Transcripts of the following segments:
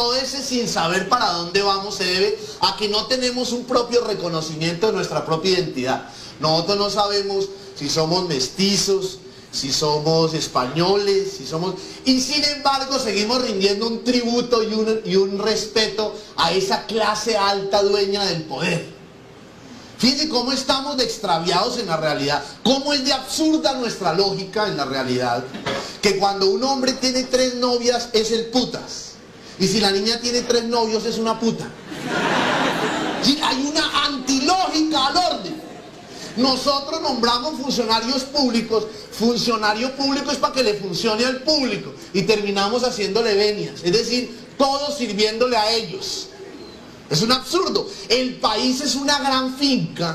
todo ese sin saber para dónde vamos se debe a que no tenemos un propio reconocimiento de nuestra propia identidad. Nosotros no sabemos si somos mestizos, si somos españoles, si somos... Y sin embargo seguimos rindiendo un tributo y un respeto a esa clase alta dueña del poder. Fíjense cómo estamos de extraviados en la realidad, cómo es de absurda nuestra lógica en la realidad, que cuando un hombre tiene 3 novias es el putas, y si la niña tiene 3 novios es una puta. Sí, hay una antilógica al orden. Nosotros nombramos funcionarios públicos, funcionario público es para que le funcione al público, y terminamos haciéndole venias, es decir, todos sirviéndole a ellos. Es un absurdo. El país es una gran finca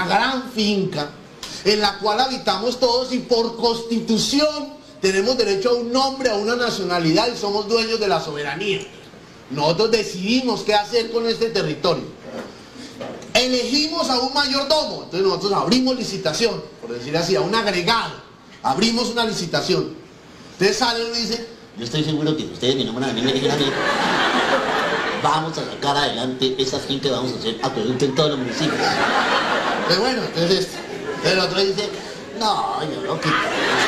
en la cual habitamos todos y por constitución tenemos derecho a un nombre, a una nacionalidad y somos dueños de la soberanía. Nosotros decidimos qué hacer con este territorio. Elegimos a un mayordomo, entonces nosotros abrimos licitación, por decir así, a un agregado, abrimos una licitación. Entonces sale uno y dice, yo estoy seguro que ustedes me nombran a mí, me eligen a mí. Vamos a sacar adelante esa finca, vamos a hacer acueducto en todos los municipios. Pero bueno, entonces el otro dice, no, yo no quiero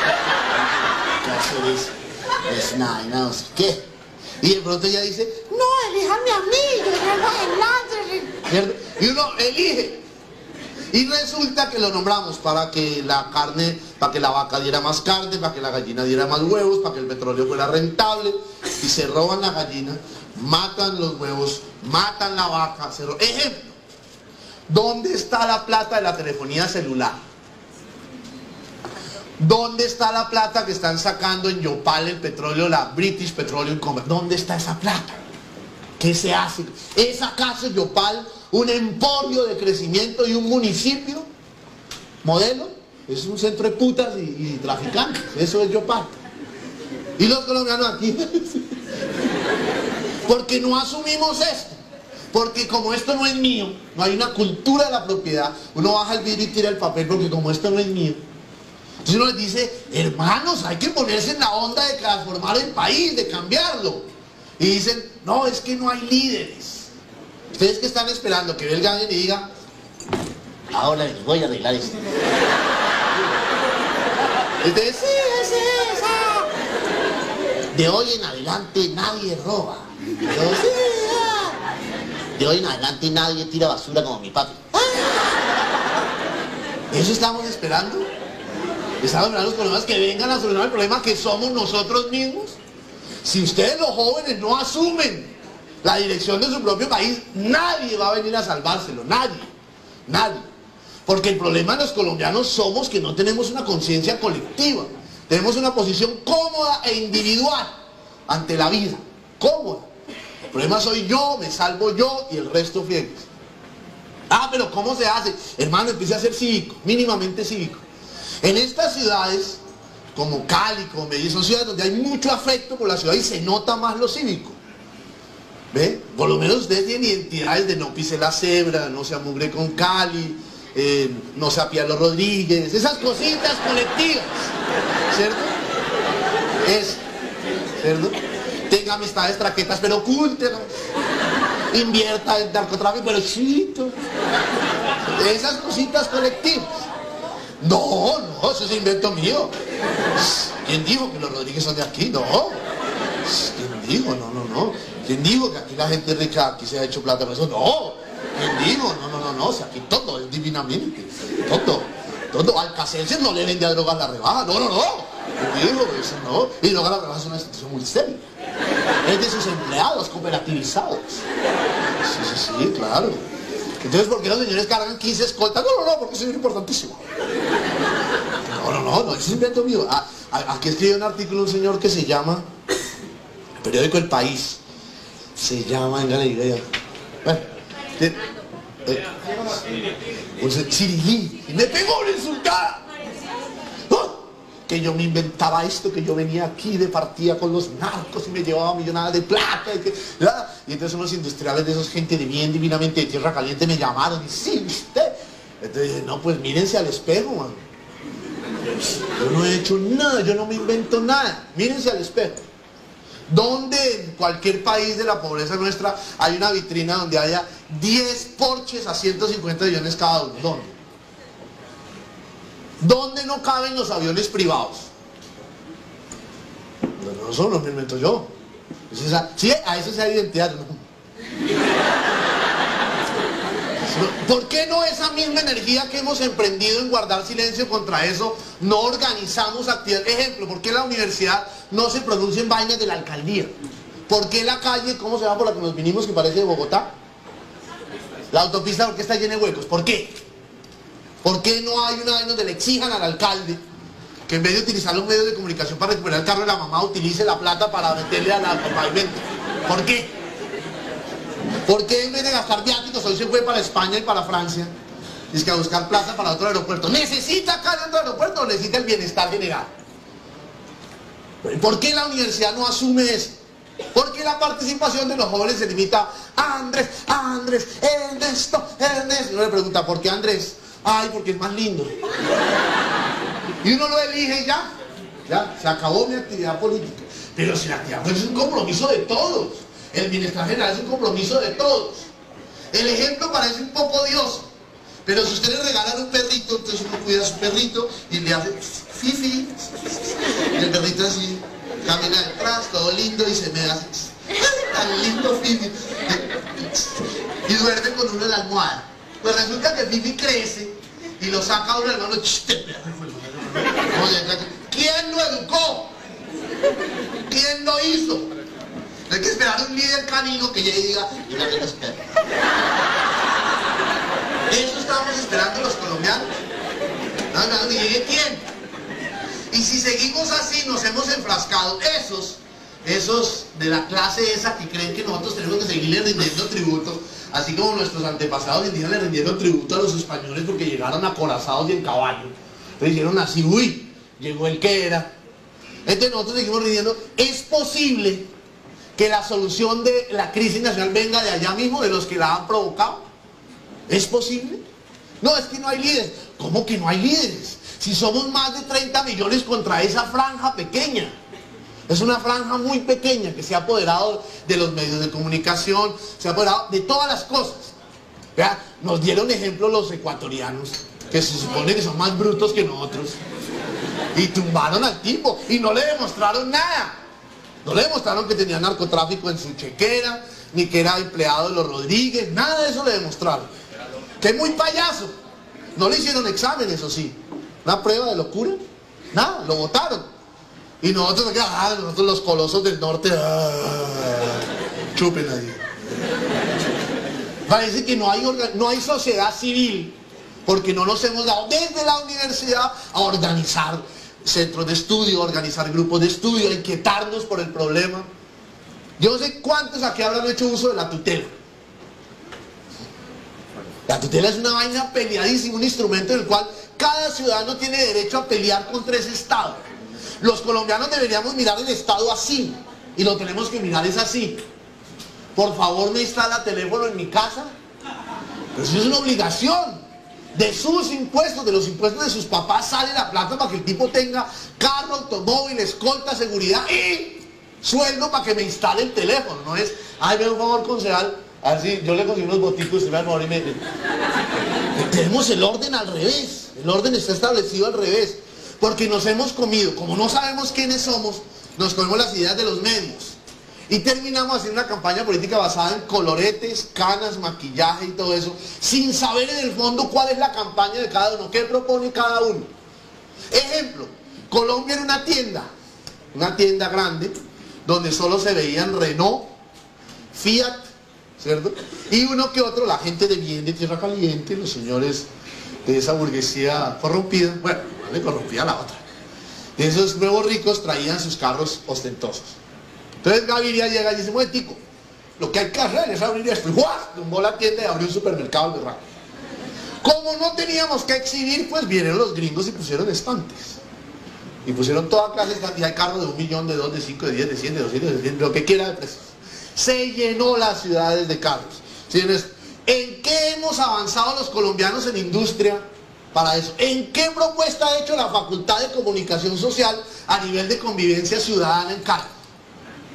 hacer es nada, no sé qué. Y de pronto ella dice, no, elíjame a mí, yo salgo adelante. Y uno elige. Y resulta que lo nombramos para que la carne, para que la vaca diera más carne, para que la gallina diera más huevos, para que el petróleo fuera rentable. Y se roban la gallina, matan los huevos, matan la vaca. Ejemplo, ¿dónde está la plata de la telefonía celular? ¿Dónde está la plata que están sacando en Yopal el petróleo, la British Petroleum Company? ¿Dónde está esa plata? ¿Qué se hace? ¿Es acaso Yopal un emporio de crecimiento y un municipio modelo? Es un centro de putas y traficantes. Eso es Yopal. Y los colombianos aquí. Porque no asumimos esto. Porque como esto no es mío, no hay una cultura de la propiedad, uno baja el vidrio y tira el papel porque como esto no es mío. Entonces uno les dice, hermanos, hay que ponerse en la onda de transformar el país, de cambiarlo. Y dicen, no, es que no hay líderes. Ustedes que están esperando que venga alguien y diga, Ahora les voy a arreglar esto. Entonces, sí, es esa. De hoy en adelante nadie roba. De hoy en adelante nadie tira basura como mi papi. ¿Eso estamos esperando? ¿Estamos esperando los problemas que vengan a solucionar el problema que somos nosotros mismos? Si ustedes los jóvenes no asumen la dirección de su propio país, nadie va a venir a salvárselo, nadie, nadie. Porque el problema de los colombianos somos que no tenemos una conciencia colectiva, tenemos una posición cómoda e individual ante la vida, cómoda. El problema soy yo, me salvo yo y el resto friegues. Ah, pero ¿cómo se hace? Hermano, empiece a ser cívico, mínimamente cívico. En estas ciudades, como Cali, como Medellín, son ciudades donde hay mucho afecto por la ciudad y se nota más lo cívico. ¿Ve? Por lo menos ustedes tienen identidades de no pise la cebra, no se amugre con Cali, no se apía los Rodríguez, esas cositas colectivas, ¿cierto? ¿Cierto? Tenga amistades traquetas, pero ocúltelas. Invierta en narcotráfico, pero chito. Esas cositas colectivas. No, no, eso es invento mío. ¿Quién dijo que los Rodríguez son de aquí? No. ¿Quién dijo? No, no, no. ¿Quién dijo que aquí la gente rica aquí se ha hecho plata por eso? No. ¿Quién dijo? No, no, no, no. O sea, aquí todo es divinamente. Todo. Alcacelser no le vende a drogas la rebaja. No, no, no. ¿Quién dijo eso? No. Y drogas la rebaja es una institución muy seria. Es de sus empleados cooperativizados. Sí, claro. Entonces, ¿por qué los señores cargan 15 escoltas? No, no, no, porque eso es importantísimo. No, es invento mío. Aquí escribe un artículo un señor que se llama, el periódico El País, se llama, venga la idea. Bueno, Cirilí, y me pegó una insultada. Que yo me inventaba esto, que yo venía aquí de partida con los narcos y me llevaba millonadas de plata. Y entonces unos industriales de esos, gente de bien divinamente de tierra caliente, me llamaron y sí, usted. Entonces dije, no, pues mírense al espejo, man. Yo no he hecho nada, yo no me invento nada. Mírense al espejo. ¿Dónde en cualquier país de la pobreza nuestra hay una vitrina donde haya 10 Porsches a 150 millones cada uno? ¿Dónde? ¿Dónde no caben los aviones privados? No solo me invento yo. Sí, a eso se da identidad, ¿no? ¿Por qué no esa misma energía que hemos emprendido en guardar silencio contra eso, no organizamos actividades? Ejemplo, ¿por qué la universidad no se producen vainas de la alcaldía? ¿Por qué la calle, cómo se llama por la que nos vinimos, que parece de Bogotá? La autopista, ¿por qué está llena de huecos? ¿Por qué? ¿Por qué no hay una vez donde le exijan al alcalde que en vez de utilizar los medios de comunicación para recuperar el carro de la mamá, utilice la plata para meterle al pavimento? ¿Por qué? ¿Por qué en vez de gastar viáticos hoy se fue para España y para Francia? Es que a buscar plata para otro aeropuerto. ¿Necesita acá otro aeropuerto o necesita el bienestar general? ¿Por qué la universidad no asume eso? ¿Por qué la participación de los jóvenes se limita a Andrés, Ernesto? Y uno le pregunta, ¿por qué Andrés? Ay, porque es más lindo. Y uno lo elige y ya, se acabó mi actividad política. Pero si la actividad política es un compromiso de todos. El bienestar general es un compromiso de todos. El ejemplo parece un poco odioso, pero si usted le regalan un perrito, entonces uno cuida a su perrito y le hace fifi, y el perrito así camina detrás, todo lindo, y se me hace tan lindo fifi, y duerme con uno en la almohada. Pues resulta que fifi crece y lo saca a uno del hermano. ¿Quién lo educó? ¿Quién lo hizo? Hay que esperar a un líder canino que llegue y diga, mira que los perros. Eso estamos esperando los colombianos. No, que llegue quién. Y si seguimos así, nos hemos enfrascado. Esos de la clase esa que creen que nosotros tenemos que seguirle rindiendo tributo, así como nuestros antepasados indígenas le rindieron tributo a los españoles porque llegaron acorazados y en caballo. Entonces dijeron así, uy, llegó el que era. Entonces nosotros seguimos rindiendo. Es posible que la solución de la crisis nacional venga de allá mismo, de los que la han provocado. ¿Es posible? No, es que no hay líderes. ¿Cómo que no hay líderes? Si somos más de 30 millones contra esa franja pequeña. Es una franja muy pequeña que se ha apoderado de los medios de comunicación, se ha apoderado de todas las cosas. ¿Vea? Nos dieron ejemplo los ecuatorianos, que se supone que son más brutos que nosotros, y tumbaron al tipo y no le demostraron nada. No le demostraron que tenía narcotráfico en su chequera, ni que era empleado de los Rodríguez, nada de eso le demostraron. Que es muy payaso. No le hicieron examen, eso sí. Una prueba de locura, nada, lo votaron. Y nosotros los colosos del norte, chupen ahí. Parece que no hay sociedad civil, porque no nos hemos dado desde la universidad a organizar centros de estudio, organizar grupos de estudio, a inquietarnos por el problema. Yo no sé cuántos aquí habrán hecho uso de la tutela. La tutela es una vaina peleadísima, un instrumento en el cual cada ciudadano tiene derecho a pelear contra ese Estado. Los colombianos deberíamos mirar el Estado así, y lo tenemos que mirar es así. Por favor, me instala teléfono en mi casa. Pero eso es una obligación. De sus impuestos, de los impuestos de sus papás sale la plata para que el tipo tenga carro, automóvil, escolta, seguridad y sueldo para que me instale el teléfono. No es, ay, me da un favor, concejal, así yo le consigo unos boticos, usted me da un favor y me... Tenemos el orden al revés. El orden está establecido al revés. Porque nos hemos comido, como no sabemos quiénes somos, nos comemos las ideas de los medios. Y terminamos haciendo una campaña política basada en coloretes, canas, maquillaje y todo eso, sin saber en el fondo cuál es la campaña de cada uno, qué propone cada uno. Ejemplo, Colombia era una tienda grande, donde solo se veían Renault, Fiat, ¿cierto? Y uno que otro, la gente de bien de tierra caliente, los señores de esa burguesía corrompida, bueno, no le corrompía la otra. De esos nuevos ricos traían sus carros ostentosos. Entonces Gaviria llega y dice, momentico, lo que hay que hacer es abrir esto. Y ¡guau! Tumbó la tienda y abrió un supermercado de rato. Como no teníamos que exhibir, pues vinieron los gringos y pusieron estantes. Y pusieron toda clase de estantes. Y hay carros de 1 millón, de 2, de 5, de 10, de 100, de 200, de 100, lo que quiera de precios. Se llenó las ciudades de carros. ¿Sí? ¿En qué hemos avanzado los colombianos en industria para eso? ¿En qué propuesta ha hecho la Facultad de Comunicación Social a nivel de convivencia ciudadana en carros?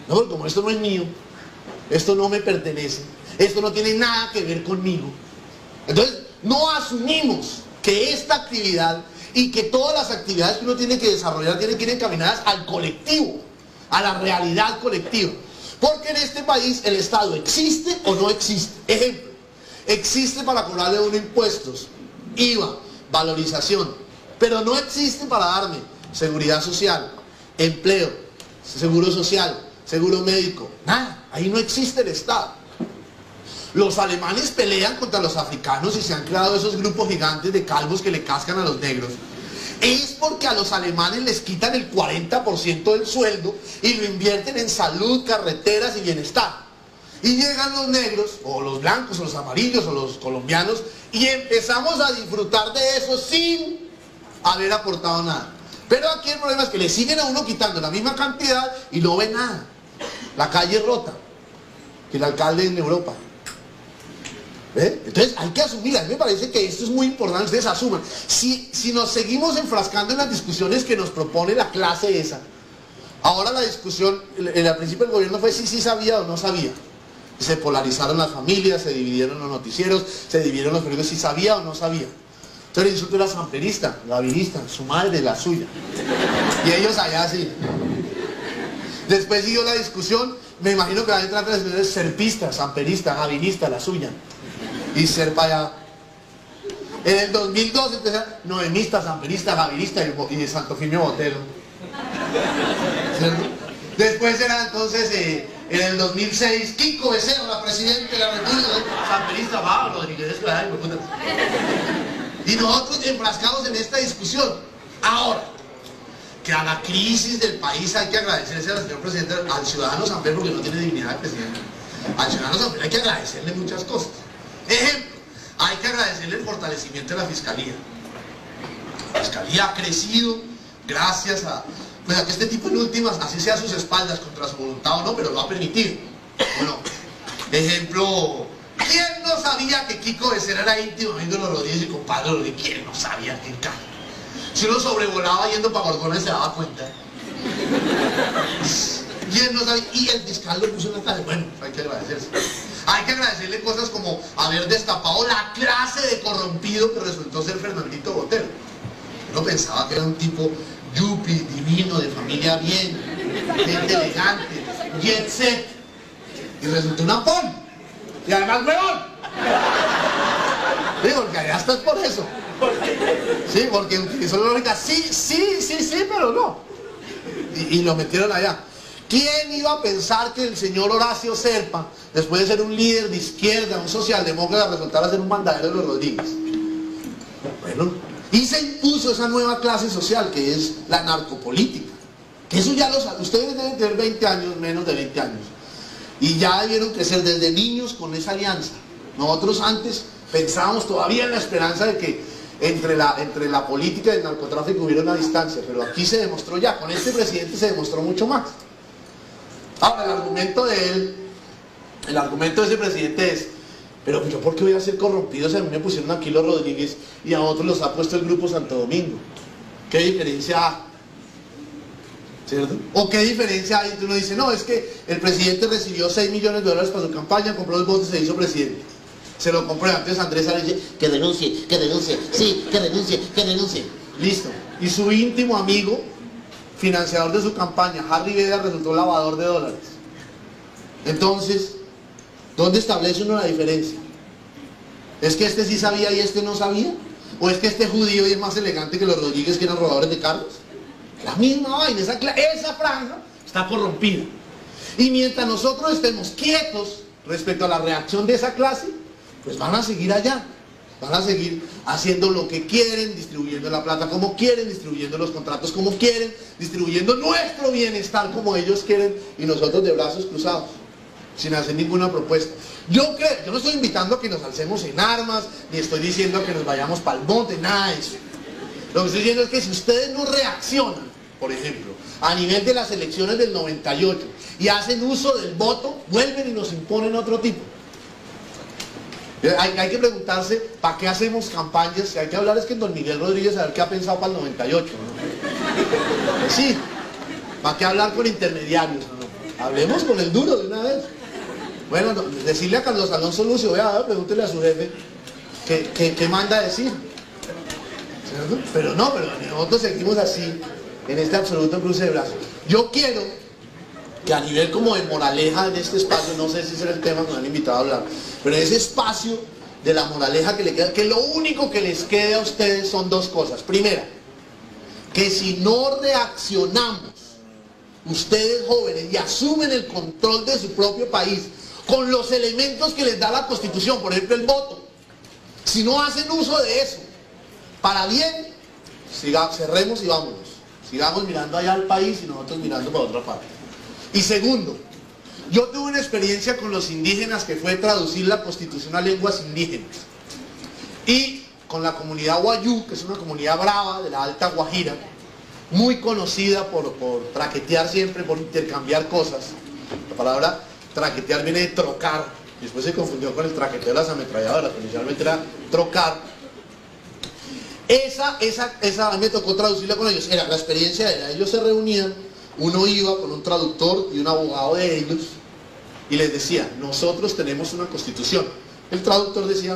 No, porque como esto no es mío, esto no me pertenece, esto no tiene nada que ver conmigo. Entonces, no asumimos que esta actividad y que todas las actividades que uno tiene que desarrollar tienen que ir encaminadas al colectivo, a la realidad colectiva. Porque en este país el Estado existe o no existe. Ejemplo, existe para cobrarle a uno impuestos, IVA, valorización, pero no existe para darme seguridad social, empleo, seguro social, seguro médico, nada. Ahí no existe el Estado. Los alemanes pelean contra los africanos y se han creado esos grupos gigantes de calvos que le cascan a los negros. Es porque a los alemanes les quitan el 40% del sueldo y lo invierten en salud, carreteras y bienestar. Y llegan los negros, o los blancos, o los amarillos, o los colombianos, y empezamos a disfrutar de eso sin haber aportado nada. Pero aquí el problema es que le siguen a uno quitando la misma cantidad y no ve nada. La calle es rota, que el alcalde en Europa. ¿Ve? Entonces hay que asumir, a mí me parece que esto es muy importante, ustedes asuman. Si nos seguimos enfrascando en las discusiones que nos propone la clase esa, ahora la discusión, al principio el gobierno fue si sabía o no sabía. Se polarizaron las familias, se dividieron los noticieros, se dividieron los periódicos, si sabía o no sabía. Entonces el insulto era samperista, gavilista, su madre, la suya. Y ellos allá así. Después siguió la discusión, me imagino que va a entrar las discusiones serpista, samperista, gavilista, la suya. Y ser para allá. En el 2012 empezaron noemista, samperista, gavilista y Santofimio Botero. ¿Cierto? Después era entonces, en el 2006, Kiko Becerra, presidente de la República, samperista, va, Rodríguez, y nosotros enfrascados en esta discusión. Ahora, que a la crisis del país hay que agradecerse al señor presidente, al ciudadano Samper, porque no tiene dignidad de presidente. Al ciudadano Samper hay que agradecerle muchas cosas. Ejemplo, hay que agradecerle el fortalecimiento de la Fiscalía. La Fiscalía ha crecido gracias a, pues a que este tipo en últimas, así sea a sus espaldas, contra su voluntad o no, pero lo ha permitido. Bueno, ejemplo, ¿quién no sabía que Kiko Becerra era íntimo amigo de los Rodríguez y compadre de Rodríguez? ¿Quién no sabía que cara? Si uno sobrevolaba yendo para Gorgona se daba cuenta. ¿Quién no sabía? Y el fiscal lo puso en la calle. Bueno, hay que agradecerse. Hay que agradecerle cosas como haber destapado la clase de corrompido que resultó ser Fernandito Botero. Uno pensaba que era un tipo yupi, divino, de familia bien, gente elegante, jet set, y resultó un ampón, y además huevón. Sí, porque allá estás por eso. Sí, porque utilizó la lógica, sí, pero no. Y lo metieron allá. ¿Quién iba a pensar que el señor Horacio Serpa, después de ser un líder de izquierda, un socialdemócrata, resultara ser un mandadero de los Rodríguez? Bueno, y se impuso esa nueva clase social que es la narcopolítica. Que eso ya lo saben, ustedes deben tener 20 años, menos de 20 años. Y ya debieron crecer desde niños con esa alianza. Nosotros antes pensábamos todavía en la esperanza de que entre la política y el narcotráfico hubiera una distancia, pero aquí se demostró ya, con este presidente se demostró mucho más. Ahora, el argumento de ese presidente es, pero yo ¿por qué voy a ser corrompido si a mí me pusieron aquí los Rodríguez y a otros los ha puesto el Grupo Santo Domingo? ¿Qué diferencia hay? ¿Cierto? ¿O qué diferencia hay? Entonces uno dice, no, es que el presidente recibió $6 millones para su campaña, compró los votos y se hizo presidente. Se lo compró antes Andrés Arias dice, que denuncie, sí, que denuncie. Listo. Y su íntimo amigo, financiador de su campaña, Harry Veda, resultó lavador de dólares. Entonces, ¿dónde establece uno la diferencia? ¿Es que este sí sabía y este no sabía? ¿O es que este judío es más elegante que los Rodríguez que eran robadores de carros? La misma vaina, esa franja está corrompida. Y mientras nosotros estemos quietos respecto a la reacción de esa clase, pues van a seguir allá. Van a seguir haciendo lo que quieren, distribuyendo la plata como quieren, distribuyendo los contratos como quieren, distribuyendo nuestro bienestar como ellos quieren y nosotros de brazos cruzados, sin hacer ninguna propuesta. Yo no estoy invitando a que nos alcemos en armas, ni estoy diciendo que nos vayamos para el monte, nada de eso. Lo que estoy diciendo es que si ustedes no reaccionan, por ejemplo, a nivel de las elecciones del 98 y hacen uso del voto, vuelven y nos imponen otro tipo. Hay que preguntarse, ¿para qué hacemos campañas? Si hay que hablar es que en don Miguel Rodríguez a ver qué ha pensado para el 98, ¿no? Sí, ¿para qué hablar con intermediarios? ¿No? Hablemos con el duro de una vez. Bueno, no, decirle a Carlos Alonso Lucio, vea, pregúntele a su jefe qué manda a decir. ¿Cierto? Pero no, pero nosotros seguimos así, en este absoluto cruce de brazos. Yo quiero que a nivel como de moraleja en este espacio, no sé si será el tema que me han invitado a hablar, pero ese espacio de la moraleja que le queda, que lo único que les quede a ustedes son dos cosas. Primera, que si no reaccionamos, ustedes jóvenes, y asumen el control de su propio país con los elementos que les da la Constitución, por ejemplo el voto, si no hacen uso de eso para bien, cerremos y vámonos. Sigamos mirando allá al país y nosotros mirando para otra parte. Y segundo, yo tuve una experiencia con los indígenas que fue traducir la Constitución a lenguas indígenas. Y con la comunidad Wayuu, que es una comunidad brava de la Alta Guajira, muy conocida por traquetear siempre, por intercambiar cosas. La palabra traquetear viene de trocar, y después se confundió con el traqueteo de las ametralladoras, que inicialmente era trocar. Esa a mí me tocó traducirla con ellos. Era la experiencia, ellos se reunían, uno iba con un traductor y un abogado de ellos, y les decía, nosotros tenemos una constitución. El traductor decía,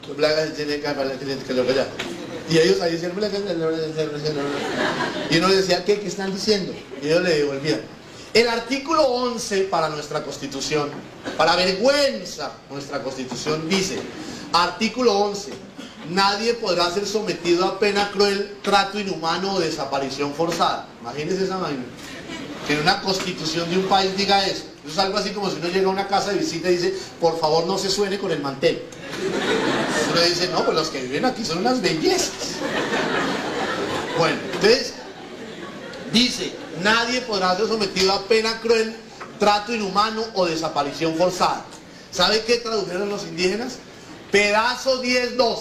y ellos ahí decían, y uno le decía, ¿qué están diciendo? Y ellos le devolvían. El artículo 11 para nuestra constitución, para vergüenza, nuestra constitución dice, artículo 11, nadie podrá ser sometido a pena cruel, trato inhumano o desaparición forzada. Imagínense esa vaina. Que en una constitución de un país diga eso. Eso es algo así como si uno llega a una casa de visita y dice, por favor no se suene con el mantel. Uno dice, no, pues los que viven aquí son unas bellezas. Bueno, entonces, dice, nadie podrá ser sometido a pena cruel, trato inhumano o desaparición forzada. ¿Sabe qué tradujeron los indígenas? Pedazo 10.2.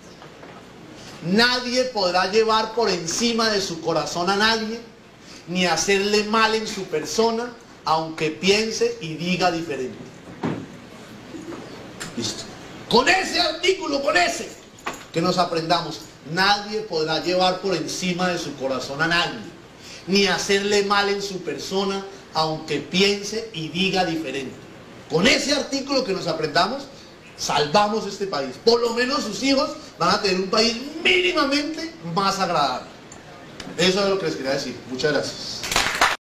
Nadie podrá llevar por encima de su corazón a nadie, ni hacerle mal en su persona, aunque piense y diga diferente. Listo. Con ese artículo, que nos aprendamos, nadie podrá llevar por encima de su corazón a nadie, ni hacerle mal en su persona, aunque piense y diga diferente. Con ese artículo que nos aprendamos, salvamos este país. Por lo menos sus hijos van a tener un país mínimamente más agradable. Eso es lo que les quería decir. Muchas gracias.